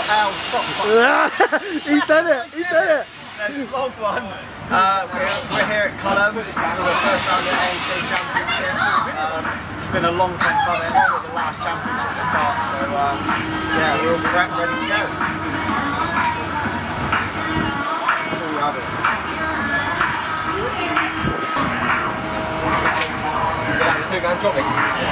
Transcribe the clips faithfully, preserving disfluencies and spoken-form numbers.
Ow, stop. He's done it, he's done it. Vlog one. Uh, we're, we're here at Cullum for the first round of the A M C Championship. Um, it's been a long time coming. It was the last championship to start, so um, yeah, we're all prepped, ready to go. That's all we have it. Yeah, two man dropping.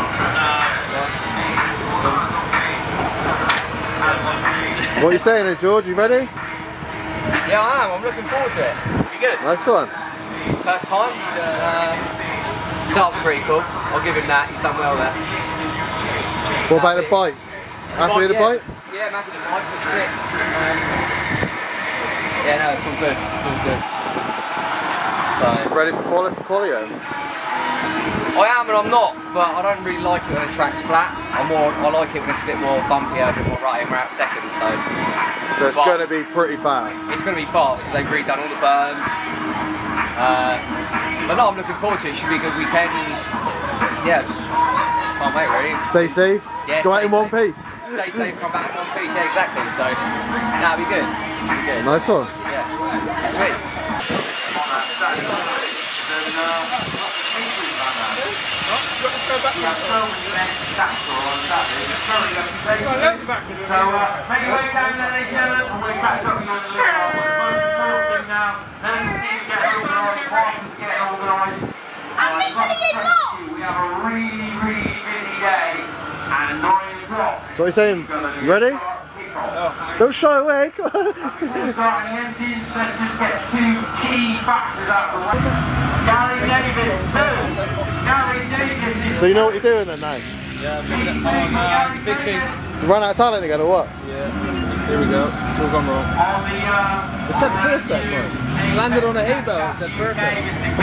What are you saying there, George? You ready? Yeah, I am. I'm looking forward to it. Be good. Nice one. First time. Uh, Start's pretty cool. I'll give him that. He's done well there. What about the bike? Happy with the yeah. bike? Yeah, I'm happy with the bike. Looks sick. Um, yeah, no, it's all good. It's all good. So ready for quali quality? I am and I'm not, but I don't really like it when the track's flat. I'm more. I like it when it's a bit more bumpier, a bit more rutty, and we're out second. So. So it's going to be pretty fast. It's going to be fast because they've redone all the berms. Uh, but no, I'm looking forward to it. It should be a good weekend. And yeah, just can't wait really. Stay safe. Yeah, go stay out in one safe. piece. Stay safe, come back in one piece. Yeah, exactly. So that'll be good. Be good. Nice one. Yeah, sweet. So what are you saying? You ready? No. Don't shy away. Come on. So you know what you're doing then now? Yeah, on uh, big kids. You run out of talent again or what? Yeah. Here we go. It's all gone wrong. It said perfect, boy. Landed on a hay bale. It said perfect.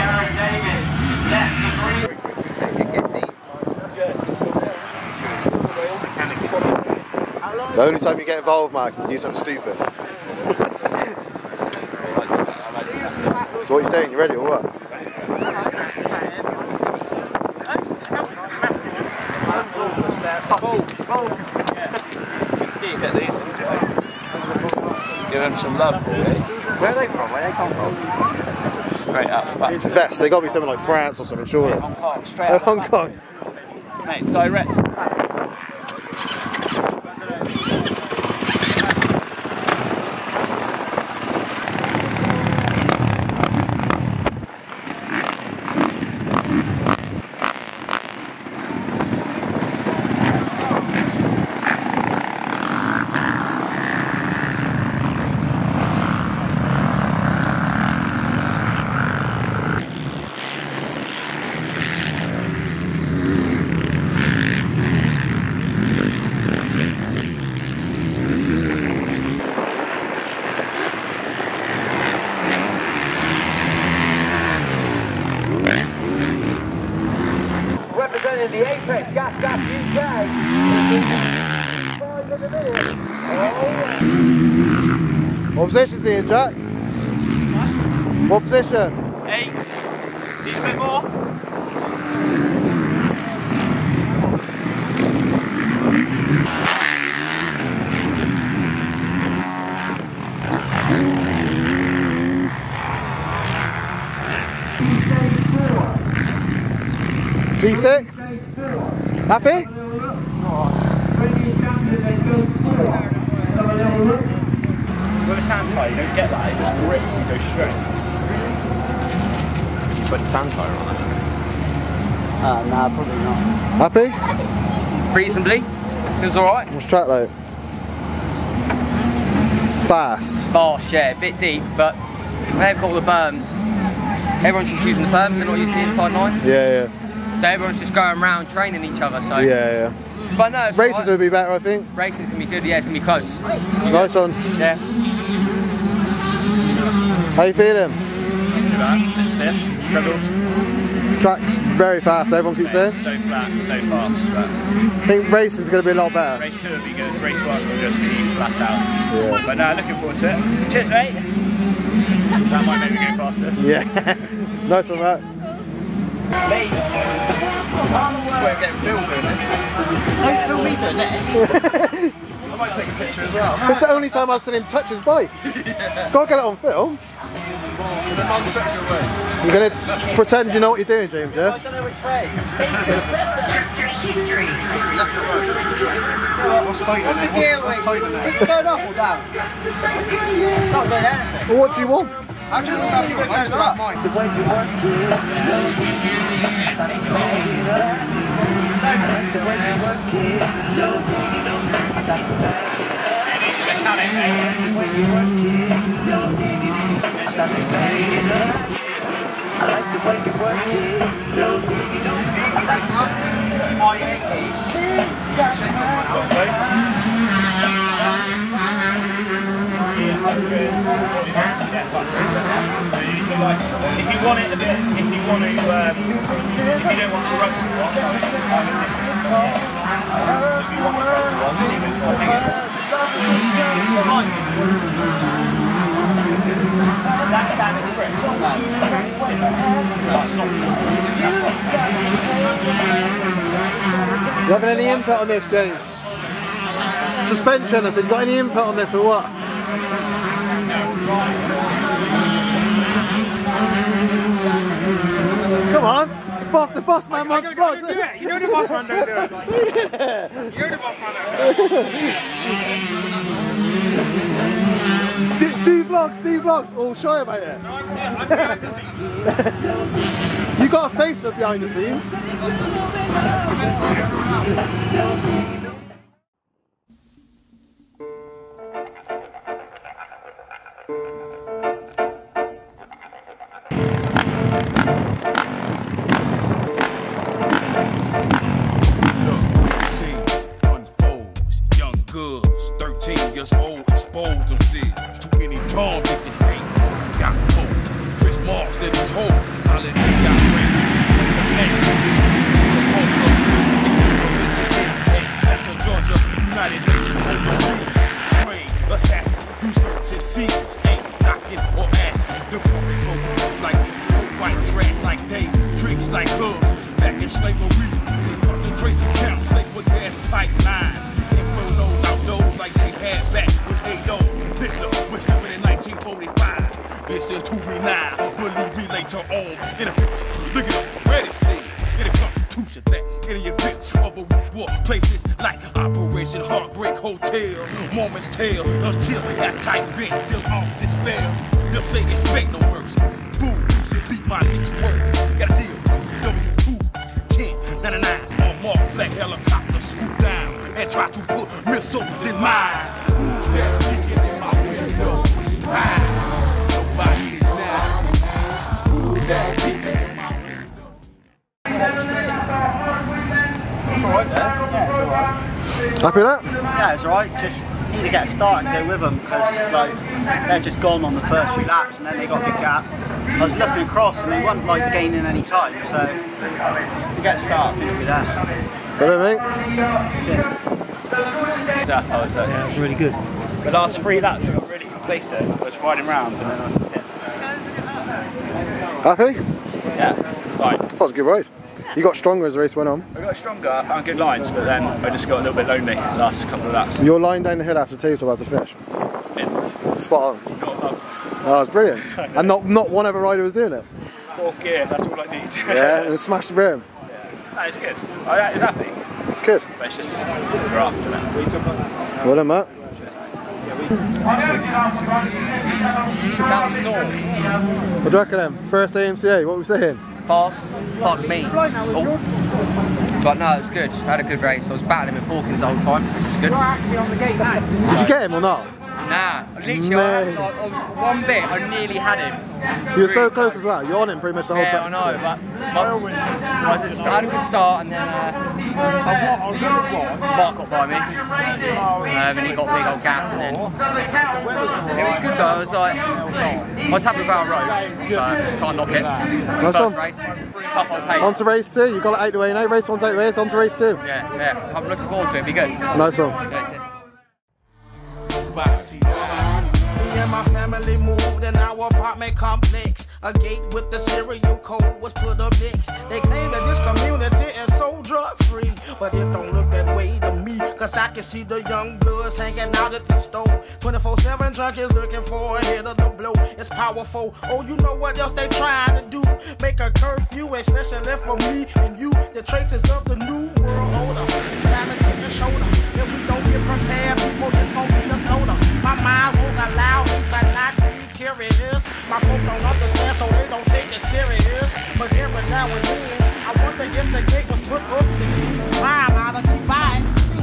The only time you get involved, Mark, you do something stupid. So what are you saying? You ready or what? You get these in, Joe. Give them some love, boy. Where are they from? Where do they come from? Straight out the back. Vest, they got to be something like France or something, surely. Hong Kong, straight Oh, out Hong Kong. Mate, direct. Representing the Apex Gas Gas U K. Five in the minute. Oh. What position's he in, Jack? What position? Eighth. Need a bit more. P six? Happy? With a sand tyre, you don't get that, it just grips and goes straight. You put the sand tyre on it? Uh, nah, probably not. Happy? Reasonably. It was alright. What's track like? Fast. Fast, yeah, a bit deep, but they've got all the berms. Everyone's just using the berms, they're not using the inside lines. Yeah, yeah. So everyone's just going around training each other. So Yeah, yeah. But no, it's Races right. would be better, I think. Racing's gonna be good. Yeah, it's gonna be close. Nice one. Yeah. How you feeling? Not too bad, bit stiff, struggled. Track's very fast, everyone keeps saying. So flat, so fast, but I think racing's going to be a lot better. race two will be good, race one will just be flat out. Yeah. But no, looking forward to it. Cheers, mate. That might make me go faster. Yeah. Nice one, Matt. Mate. we're getting filmed doing this. Don't film me doing this. I might take a picture as well. It's the only time I've seen him touch his bike. Yeah. Gotta get it on film. In a non-sexual way. You're gonna pretend you know what you're doing, James, yeah? I don't know which way. What's tight? What's the gear weight? Is it going up or down? It's not going anything. Well, what do you want? I just have your I just have mine. If you want it a bit, if you want to, um, if you don't want the front to watch, if you want the front to watch, you can hang it. Does that stand as grip? You having any input on this, James? Suspension, I said, you got any input on this or what? Come on, the boss, the boss man wants spots. Do it. You know the boss man don't do it. Like. Yeah. You know the boss man don't do it. do, do vlogs, do vlogs, all shy about it. No, I'm, yeah, I'm behind the scenes. You got a face for behind the scenes. Old, exposed themselves. Too many tall niggas paint. Got both. Stretch marks to these hoes. Holiday got rankings. See some of that. It's the culture. It's the religion. Hey, Atlanta, Georgia, United Nations overseas. Train assassins, do search and seize. Ain't knocking or asking. The public folks like white trash like they tricks like hoods. Back in slavery. Concentration camps laced with gas pipelines. Infernos outdoors like they had back with Ado. Hitler was living in nineteen forty-five. Listen to me now, believe me later on in the future. Look at where it said in the Constitution that in the event of a war, places like Operation Heartbreak Hotel, moments tell until that tight vent seal off this spell. Them say expect no mercy. Fool, you should beat my least words. Got a deal with W two ten ninety-nines on mark black helicopters swoop down and try to put missiles in mines. Who's that peeking in my window? Pride. Nobody now. Who's that peeking in my window? Alright there. Yeah, it's alright. Happy with that? Yeah, it's alright. Just need to get a start and go with them because like they're just gone on the first few laps and then they got a big gap. I was looking across and they weren't like gaining any time, so to get a start, I think we'll be there. Got it, mate? Tough, I was, uh, yeah, it was really good. The last three laps I got really complacent. I was riding round and then I just hit. Happy? Yeah, right. I thought it was a good ride. You got stronger as the race went on. I got stronger, I found good lines, but then I just got a little bit lonely the last couple of laps. You're lying down the hill after the tabletop after finish. In. Spot on. Not above. Oh, that's brilliant. And not not one other rider was doing it. Fourth gear, that's all I need. Yeah, and smashed the berm. Yeah. That is good. I was happy. Good. But it's just graft, isn't it? Well done, Matt. What do you reckon then? First A M C A, what were we saying? Fast, fuck me. Oh. But no, it was good. I had a good race. I was battling with Hawkins the whole time, which was good. Did you get him or not? Nah, literally, I had, like, on one bit, I nearly had him. You were so close as well. You're on him pretty much the whole Yeah, time. I know, but my, I, was at, I had a good start and then uh, Mark got by me. Um, and he got a big old gap and then it was good though. I was like, I was happy with our road, so can't knock it. Nice First one. race, tough on pace. On to race two. You got it out the way now. Race one's out the way. It's on to race two. Yeah, yeah. I'm looking forward to it. It'll be good. Nice one. Yeah, yeah. Me and my family moved in our apartment complex. A gate with the serial code was put up next. They claim that this community is so but it don't look that way to me. Cause I can see the young bloods hanging out at the store. twenty-four seven junkies looking for a hit of the blow. It's powerful. Oh, you know what else they trying to do? Make a curfew, especially for me and you. The traces of the new world order. Diamond in the shoulder. If we don't get prepared, people, it's gonna be a soda. My mind won't allow me to not be curious. My folk don't understand, so they don't take it serious. But every now and then, I wonder if the gate was put up to keep crime out of keep by.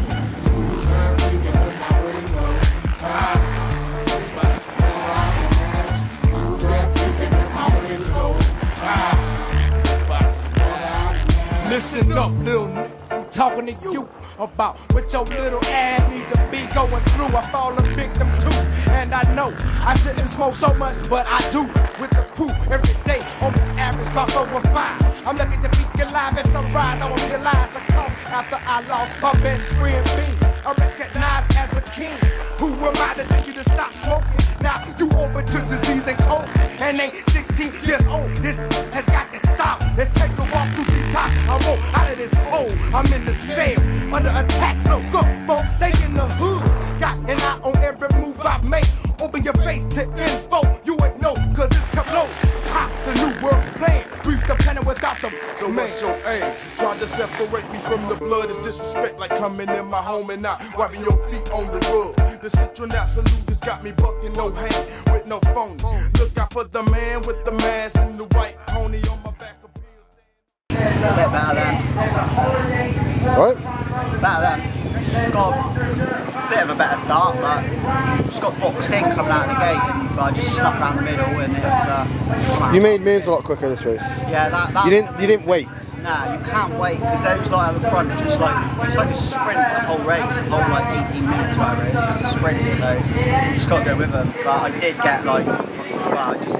Listen up, little nigga. I'm talking to you about what your little ass need to be going through. I fall a victim too, and I know I shouldn't smoke so much, but I do. With the crew every day, on the average about over five. I'm lucky to be alive as I ride. I don't realize the cost after I lost my best friend B. I'm recognized as a king. Who am I to tell you to stop smoking? Now you open to disease and coke, and ain't sixteen years old. This has got to stop. Let's take a walk through the top. I roll out of this hole. I'm in the cell, under attack. No good folks, they in the hood. Got an eye on every move I make. Open your face to info. You ain't know, cause it's come low. Ha, the new world plan. Reach the planet without the So what's your aim? Trying to separate me from the blood is disrespect, like coming in my home and not wiping your feet on the rug. The citronat salute has got me bucking, no hang with no phony. Look out for the man with the mask and the white pony on my back. A bit better then. What? Better then. Got a bit of a better start, but just got foot sting coming out of the gate, and I just stuck around the middle, and it was. Uh, you made moves a lot quicker this race. Yeah, that. that you didn't. You didn't wait. Nah, you can't wait because those like at the front, just like it's like a sprint the whole race, the whole like eighteen minutes whatever. It's just a sprint, so you just got to go with them. But I did get like, well, I just.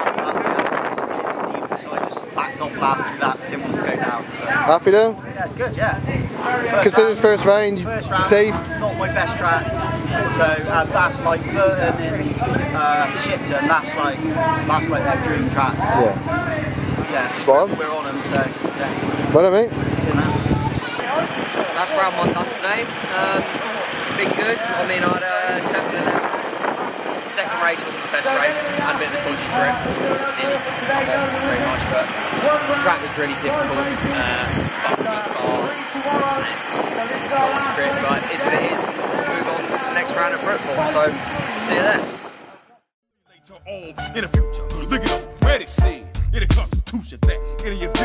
So I just backed off last two laps, didn't want to go down. So. Happy though? Yeah, it's good, yeah. First Considered round, first round, you first round, safe? Not my best track. So uh, that's like Burton and uh, Shipton, that's like that's like their dream track. So, yeah. Yeah. Spot on. We're on them, so yeah. Well done, mate. That's round one done today. Um, been good. I mean, I had a tenth and eleventh. Second race wasn't the best race. I had a bit of a dodgy grip. Didn't come off very much, but the track was really difficult. Uh, bumpy, fast, not much grip, but it is what it is. Move on to the next round of football. So, see you there. In the future, look it up, ready, see. In the Constitution that any of